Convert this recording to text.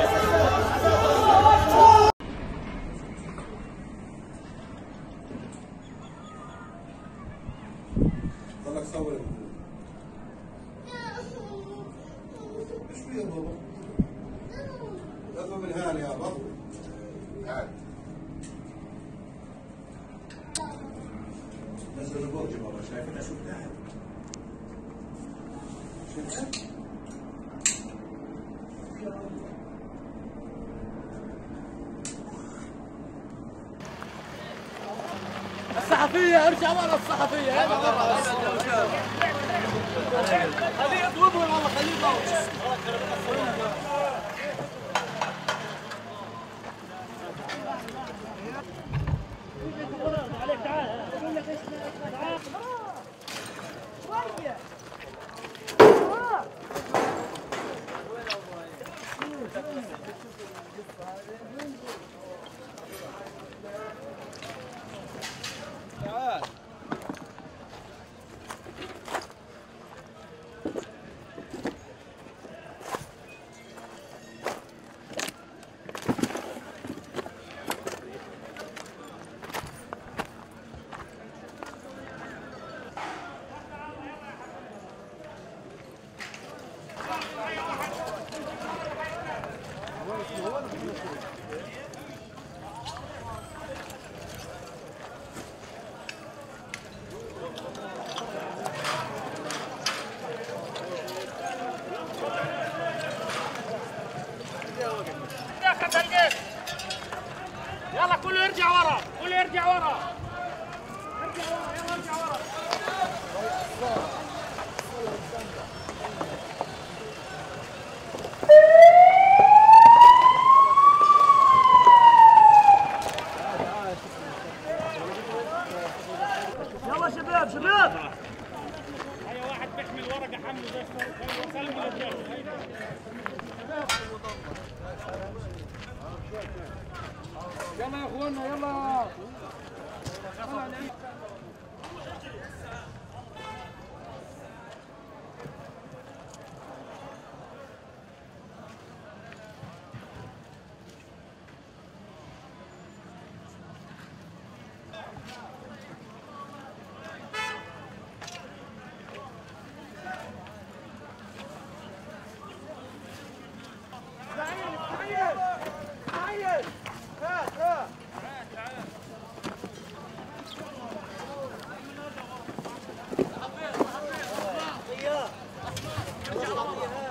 خلك صور ايش في يا بابا؟ يلا من هان يا بابا هان نزل البرج بابا شايفين شو بتاعي شفت؟ الصحفية ارجع ورا الصحفية خليه يضربهم والله خليه يضربهم عليك تعال اقول لك ايش شوية تعال يلا كله يرجع ورا كله يرجع ورا ارجع ورا يلا ارجع ورا يلا شباب شباب هيا واحد بيحمل ورقه حمله زي سلموا للجيش يلا يا اخوانا يلا Yeah.